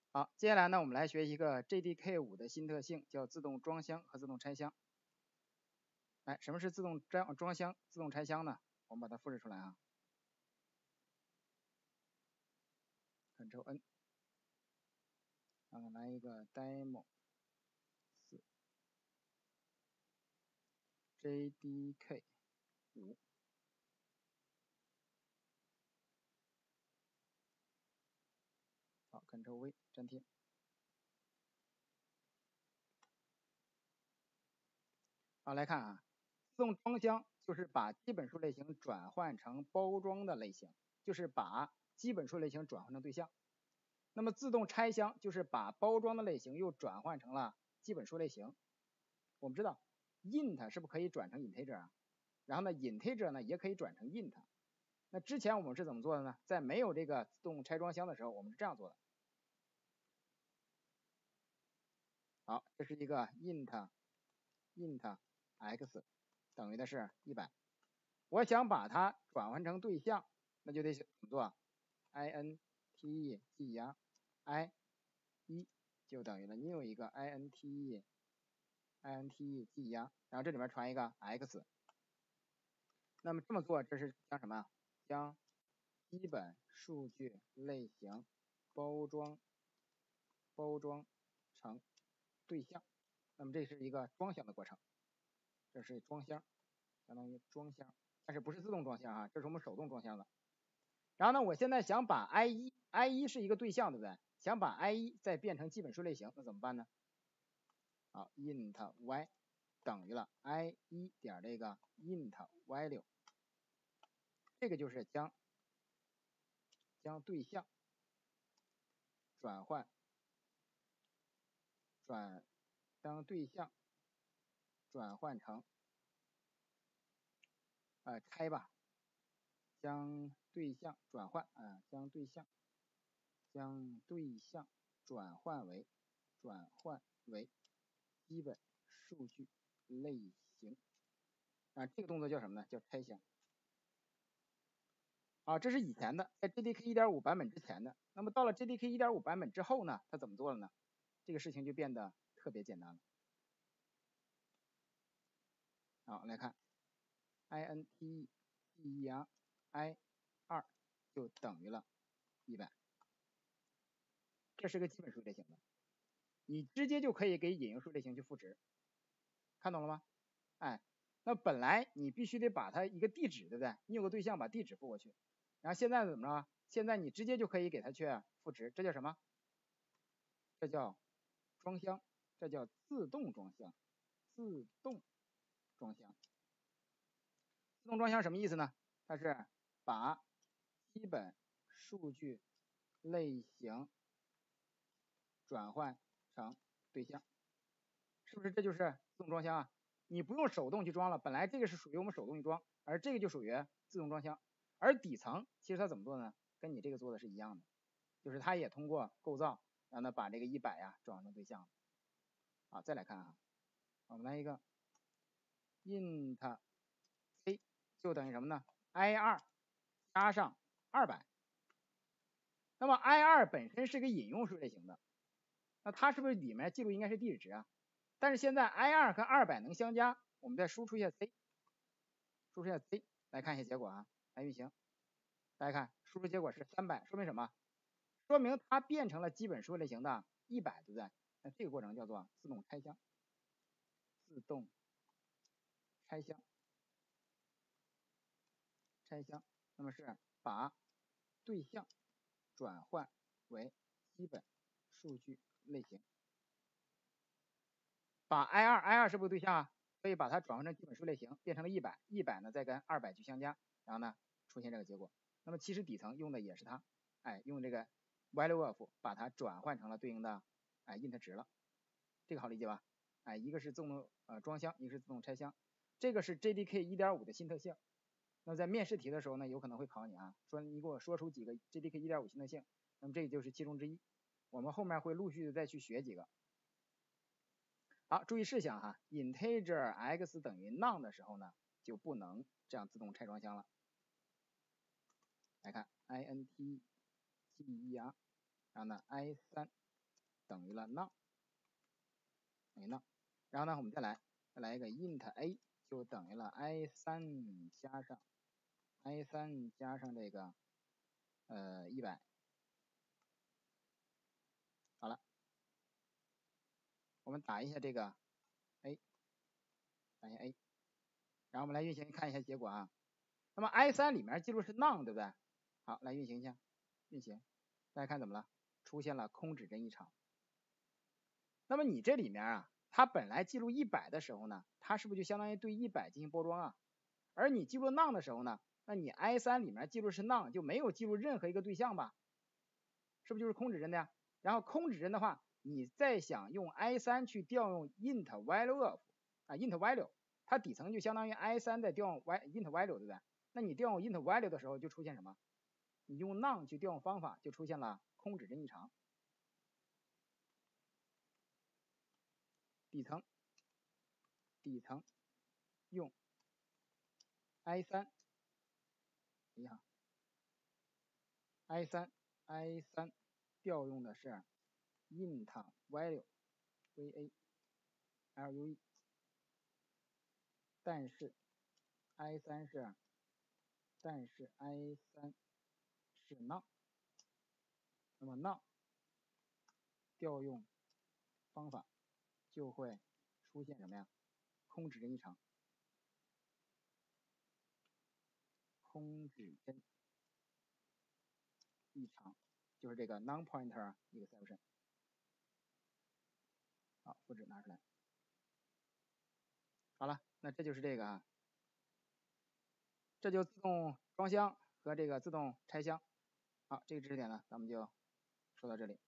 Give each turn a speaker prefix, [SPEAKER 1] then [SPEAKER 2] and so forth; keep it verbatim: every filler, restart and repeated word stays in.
[SPEAKER 1] 好，接下来呢，我们来学一个 J D K 五的新特性，叫自动装箱和自动拆箱。哎，什么是自动装装箱、自动拆箱呢？我们把它复制出来啊 ，Ctrl N， 然后来一个 demo 四 J D K 五，好 ，Ctrl V 粘贴。好，来看啊，自动装箱就是把基本数类型转换成包装的类型，就是把基本数类型转换成对象。那么自动拆箱就是把包装的类型又转换成了基本数类型。我们知道 int 是不是可以转成 integer 啊？然后呢 integer 呢也可以转成 int。那之前我们是怎么做的呢？在没有这个自动拆装箱的时候，我们是这样做的。好，这是一个 int int x 等于的是一百。我想把它转换成对象，那就得怎么做 ？int 记压 i 一就等于了 new 一个 int int 记压，然后这里面传一个 x。那么这么做，这是将什么？将基本数据类型包装包装成对象。那么这是一个装箱的过程，这是装箱，相当于装箱，但是不是自动装箱啊，这是我们手动装箱的。然后呢，我现在想把 i 一 i 一是一个对象，对不对？想把 i 一再变成基本数类型，那怎么办呢？好 ，int y 等于了 i 一点这个 int value， 这个就是将将对象转换转将对象转换成呃拆吧，将对象转换啊、呃，将对象将对象转换为转换为基本数据类型啊，这个动作叫什么呢？叫拆箱。啊，这是以前的，在 J D K 一点五 版本之前的。那么到了 J D K 一点五 版本之后呢，它怎么做了呢？这个事情就变得特别简单了。好，来看 int dir i 二就等于了一百，这是个基本数类型的，你直接就可以给引用数类型去赋值，看懂了吗？哎，那本来你必须得把它一个地址，对不对？你有个对象把地址赋过去，然后现在怎么着？现在你直接就可以给它去赋值，这叫什么？这叫装箱，这叫自动装箱，自动装箱。自动装箱什么意思呢？它是把基本数据类型转换成对象，是不是这就是自动装箱啊？你不用手动去装了，本来这个是属于我们手动去装，而这个就属于自动装箱。而底层其实它怎么做呢？跟你这个做的是一样的，就是它也通过构造让它把这个一百呀转换成对象。好，再来看啊，我们来一个 int c 就等于什么呢 ？i 二加上二百。那么 i 二本身是个引用数类型的，那它是不是里面记录应该是地址值啊？但是现在 i 二和二百能相加，我们再输出一下 c， 输出一下 c 来看一下结果啊，来运行。大家看，输出结果是三百，说明什么？说明它变成了基本数类型的一百，对不对？那这个过程叫做自动拆箱，自动拆箱。拆箱，那么是把对象转换为基本数据类型，把 i 二 i 二是不是对象啊？所以把它转换成基本数类型，变成了一百，一百呢再跟二百去相加，然后呢出现这个结果。那么其实底层用的也是它，哎，用这个 value of 把它转换成了对应的哎 int 值了，这个好理解吧？哎，一个是自动呃装箱，一个是自动拆箱，这个是 J D K 一点五 的新特性。那在面试题的时候呢，有可能会考你啊，说你给我说出几个 J D K 一点五 新特性，那么这就是其中之一。我们后面会陆续的再去学几个。好，注意事项哈 ，integer x 等于 none 的时候呢，就不能这样自动拆装箱了。来看 int 记 er，然后呢 i 三等于了 none， 等于 none。然后呢，我们再来再来一个 int a 就等于了 i 三 加上 i 三 加上这个呃一百。好了，我们打一下这个 a， 打一下 a， 然后我们来运行看一下结果啊。那么 i 三 里面记录是 none， 对不对？好，来运行一下，运行，大家看怎么了？出现了空指针异常。那么你这里面啊，它本来记录一百的时候呢，它是不是就相当于对一百进行拨装啊？而你记录 none 的时候呢，那你 i 三 里面记录是 none， 就没有记录任何一个对象吧？是不是就是空指针的呀？然后空指针的话，你再想用 i 三 去调用 int value of 啊 int value， 它底层就相当于 i 三 在调用 int value， 对不对？那你调用 int value 的时候就出现什么？你用 none 去调用方法就出现了空指针异常。底层底层用 i 三，你好 i 三 i 三调用的是 int value va lue， 但是 i 三 是但是 i 三 是 none， 那么 none 调用方法就会出现什么呀？空指针异常，空指针异常就是这个 non-pointer exception。好，复制拿出来。好了，那这就是这个啊，这就自动装箱和这个自动拆箱。好，这个知识点呢，咱们就说到这里。